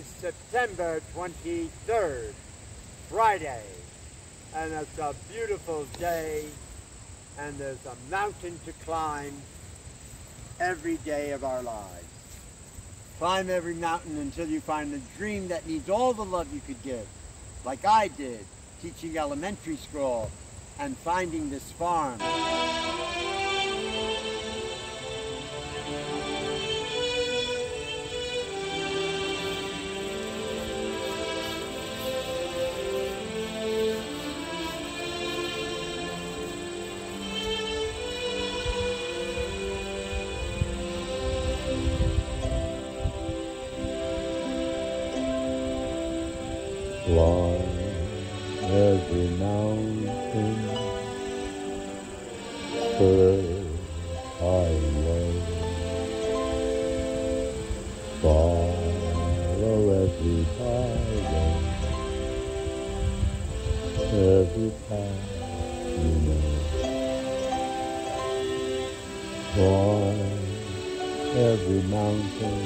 September 23rd, Friday, and it's a beautiful day, and there's a mountain to climb every day of our lives. Climb every mountain until you find a dream that needs all the love you could give, like I did, teaching elementary school and finding this farm. Climb every mountain, earth highway, follow every highway, every path you know. Climb every mountain,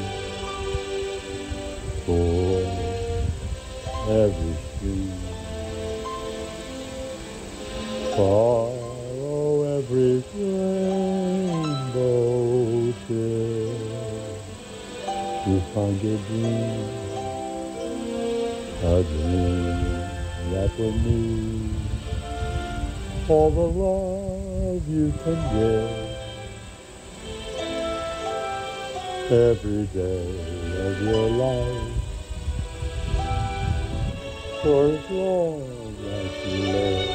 for every street, follow every rainbow till you find your dream, a dream that will need all the love you can give every day of your life. For as long as you live,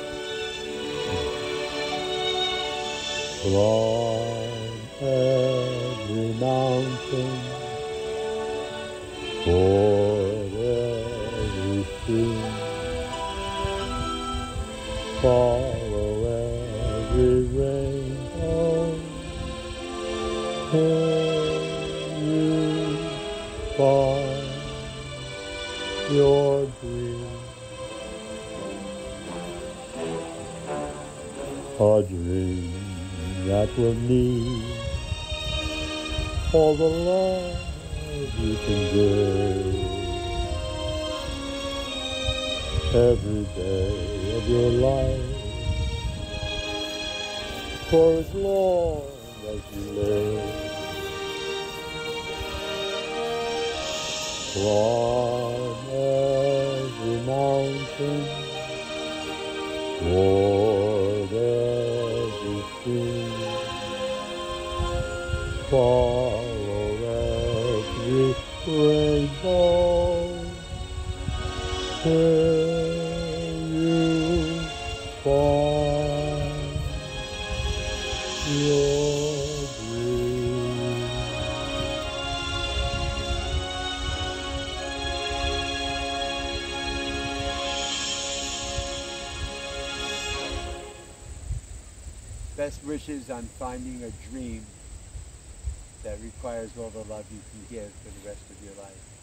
climb every mountain, ford every stream, follow every rainbow, till you find your dream, a dream that will need all the love you can give every day of your life, for as long as you live. Climb every mountain, ford every stream, follow every rainbow, till you find your dream. Best wishes on finding a dream that requires all the love you can give for the rest of your life.